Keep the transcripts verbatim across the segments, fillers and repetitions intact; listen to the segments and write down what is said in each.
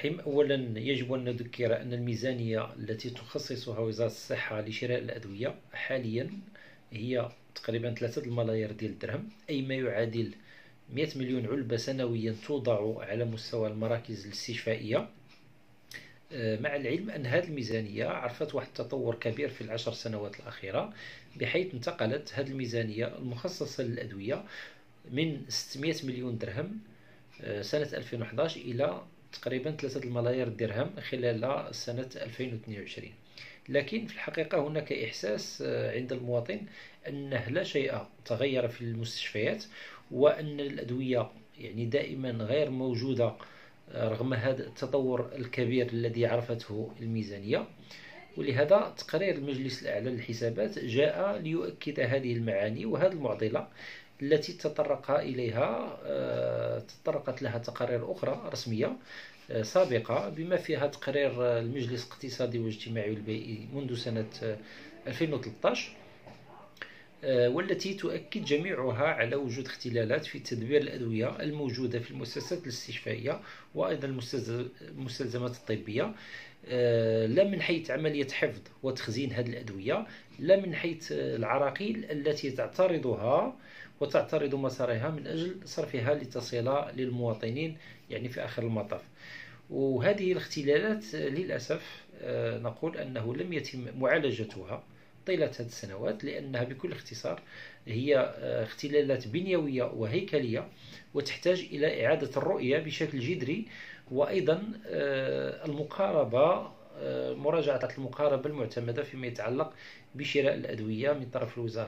الرحيم. أولا يجب أن نذكر أن الميزانية التي تخصصها وزارة الصحة لشراء الأدوية حاليا هي تقريبا ثلاثة الملايير ديال الدرهم، أي ما يعادل مئة مليون علبة سنويا توضع على مستوى المراكز الاستشفائية. مع العلم أن هذه الميزانية عرفت واحد التطور كبير في العشر سنوات الأخيرة، بحيث انتقلت هذه الميزانية المخصصة للأدوية من ستمئة مليون درهم سنة ألفين وأحد عشر إلى تقريبا ثلاثة الملايير درهم خلال سنة ألفين واثنين وعشرين. لكن في الحقيقة هناك إحساس عند المواطن أنه لا شيء تغير في المستشفيات، وأن الأدوية يعني دائما غير موجودة رغم هذا التطور الكبير الذي عرفته الميزانية. ولهذا تقرير المجلس الأعلى للحسابات جاء ليؤكد هذه المعاني وهذه المعضلة التي تطرق إليها تطرقت لها تقارير أخرى رسمية سابقة، بما فيها تقرير المجلس الاقتصادي والاجتماعي والبيئي منذ سنة ألفين وثلاثة عشر، والتي تؤكد جميعها على وجود اختلالات في تدبير الأدوية الموجودة في المؤسسات الاستشفائية وأيضا المستلزمات الطبية، لا من حيث عملية حفظ وتخزين هذه الأدوية، لا من حيث العراقيل التي تعترضها وتعترض مسارها من أجل صرفها لتصل للمواطنين يعني في آخر المطاف. وهذه الاختلالات للأسف نقول أنه لم يتم معالجتها طيلة هذه السنوات، لأنها بكل اختصار هي اختلالات بنيوية وهيكلية، وتحتاج إلى إعادة الرؤية بشكل جذري، وأيضا المقاربة مراجعة المقاربة المعتمدة فيما يتعلق بشراء الأدوية من طرف الوزارة.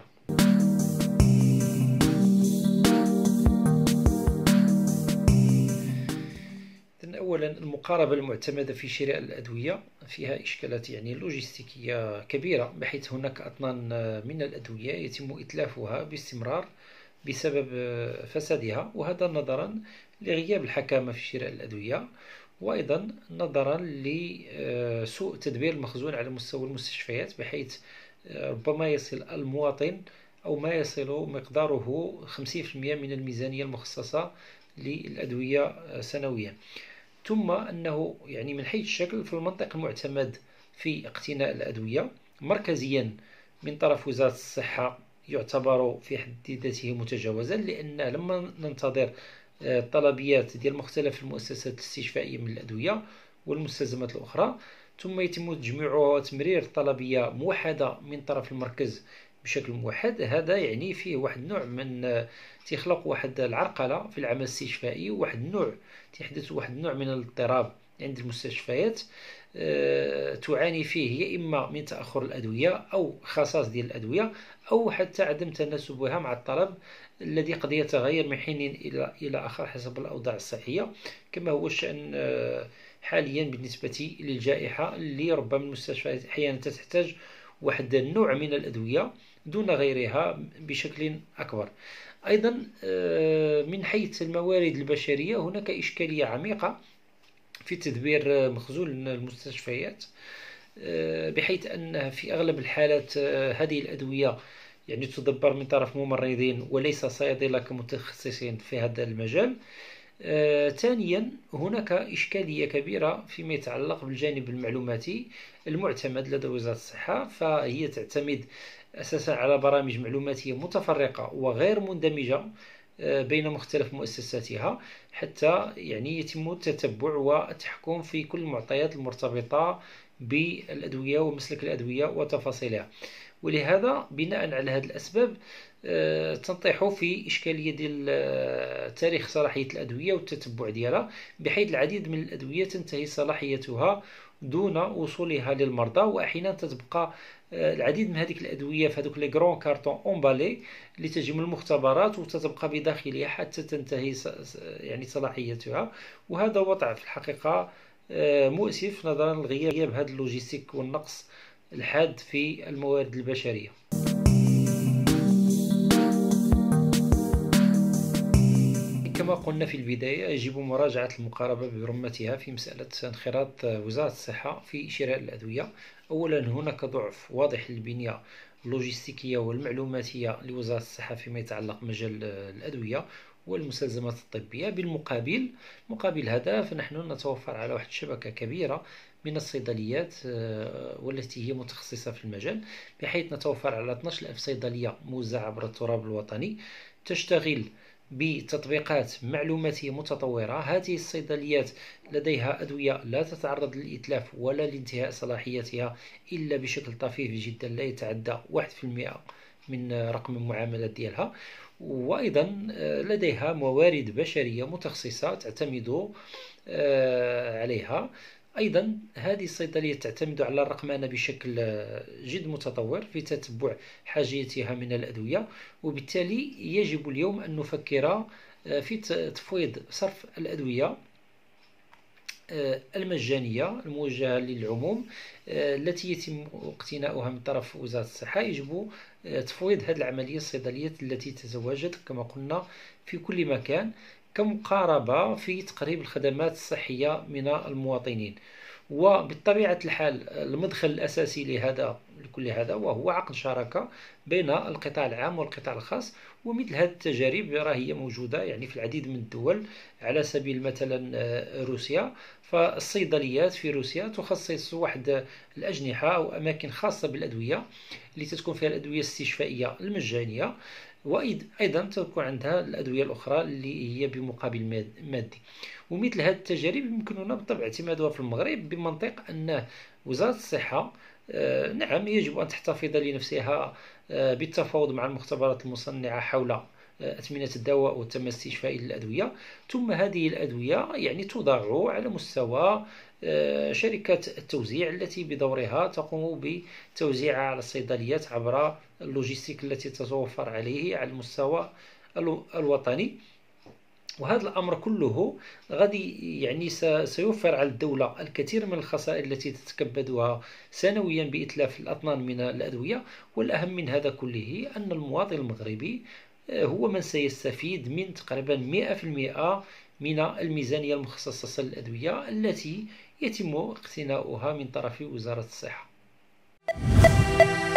أولا المقاربة المعتمدة في شراء الأدوية فيها إشكالات يعني لوجستيكية كبيرة، بحيث هناك أطنان من الأدوية يتم إتلافها باستمرار بسبب فسادها، وهذا نظرا لغياب الحكامة في شراء الأدوية، وأيضا نظرا لسوء تدبير المخزون على مستوى المستشفيات، بحيث ربما يصل المواطن أو ما يصل مقداره خمسين بالمئة من الميزانية المخصصة للأدوية سنويا. ثم أنه يعني من حيث الشكل في المنطق المعتمد في اقتناء الأدوية مركزيا من طرف وزارة الصحة يعتبر في حد ذاته متجاوزا، لأن لما ننتظر الطلبيات ديال مختلف المؤسسات الاستشفائية من الأدوية والمستلزمات الأخرى، ثم يتم تجميعها وتمرير طلبية موحدة من طرف المركز بشكل موحد، هذا يعني فيه واحد النوع من تخلق واحد العرقلة في العمل الاستشفائي، وواحد النوع تحدث واحد النوع من الاضطراب عند المستشفيات أه تعاني فيه يا إما من تأخر الأدوية أو خصاص ديال الأدوية، أو حتى عدم تناسبها مع الطلب الذي قد يتغير من حين إلى إلى آخر حسب الأوضاع الصحية، كما هو الشأن أه حاليا بالنسبة للجائحة، اللي ربما المستشفيات أحيانا تحتاج واحد النوع من الأدوية دون غيرها بشكل أكبر. أيضا من حيث الموارد البشرية هناك إشكالية عميقة في تدبير مخزون المستشفيات، بحيث أن في أغلب الحالات هذه الأدوية يعني تدبر من طرف ممرضين وليس صيادلة كمتخصصين في هذا المجال. آه، ثانيا هناك إشكالية كبيرة فيما يتعلق بالجانب المعلوماتي المعتمد لدى وزارة الصحة، فهي تعتمد أساسا على برامج معلوماتية متفرقة وغير مندمجة آه بين مختلف مؤسساتها، حتى يعني يتم التتبع والتحكم في كل المعطيات المرتبطة بالأدوية ومسلك الأدوية وتفاصيلها. ولهذا بناء على هذه الأسباب أه تنطيح في إشكالية ديال تاريخ صلاحية الأدوية والتتبع ديالها، بحيث العديد من الأدوية تنتهي صلاحيتها دون وصولها للمرضى، وأحيانا تتبقى أه العديد من هذه الأدوية في هذوك لي غرون كارتون أومبالي لتجري المختبرات وتتبقى بداخلها حتى تنتهي يعني صلاحيتها. وهذا وضع في الحقيقة أه مؤسف نظرا لغياب هذا اللوجيستيك والنقص الحاد في الموارد البشرية. كما قلنا في البداية يجب مراجعة المقاربة برمتها في مسألة انخراط وزارة الصحة في شراء الأدوية. أولا هناك ضعف واضح للبنية اللوجستيكية والمعلوماتية لوزارة الصحة فيما يتعلق مجال الأدوية، والمستلزمات الطبية. بالمقابل مقابل هذا فنحن نتوفر على واحد الشبكة كبيرة من الصيدليات والتي هي متخصصة في المجال، بحيث نتوفر على اثناش ألف صيدلية موزعة عبر التراب الوطني تشتغل بتطبيقات معلوماتية متطورة. هذه الصيدليات لديها أدوية لا تتعرض للإتلاف ولا لانتهاء صلاحيتها إلا بشكل طفيف جدا لا يتعدى واحد في المئة من رقم المعاملات ديالها. وأيضا لديها موارد بشرية متخصصة تعتمد عليها. أيضا هذه الصيدلية تعتمد على الرقمنة بشكل جد متطور في تتبع حاجيتها من الأدوية، وبالتالي يجب اليوم أن نفكر في تفويض صرف الأدوية المجانية الموجهة للعموم التي يتم اقتناؤها من طرف وزارة الصحة. يجب تفويض هذه العملية الصيدلية التي تتواجد كما قلنا في كل مكان كمقاربة في تقريب الخدمات الصحية من المواطنين. وبطبيعة الحال المدخل الأساسي لهذا لكل هذا وهو عقد شراكة بين القطاع العام والقطاع الخاص. ومثل هذه التجارب راهي موجودة يعني في العديد من الدول، على سبيل مثلا روسيا، فالصيدليات في روسيا تخصص واحد الأجنحة أو أماكن خاصة بالأدوية اللي تكون فيها الأدوية الاستشفائية المجانية، وأيضا تكون عندها الأدوية الأخرى اللي هي بمقابل مادي. ومثل هذه التجارب يمكننا بالطبع اعتمادها في المغرب بمنطق أن وزارة الصحة نعم يجب أن تحتفظ لنفسها بالتفاوض مع المختبرات المصنعة حول أثمنة الدواء والتم الاستشفائي للأدوية، ثم هذه الأدوية يعني توضع على مستوى شركات التوزيع التي بدورها تقوم بتوزيعها على الصيدليات عبر اللوجستيك التي تتوفر عليه على المستوى الوطني. وهذا الأمر كله غادي يعني سيوفر على الدولة الكثير من الخسائر التي تتكبدها سنويا بإتلاف الأطنان من الأدوية. والأهم من هذا كله أن المواطن المغربي هو من سيستفيد من تقريبا مئة في المئة من الميزانية المخصصة للأدوية التي يتم اقتناؤها من طرف وزارة الصحة.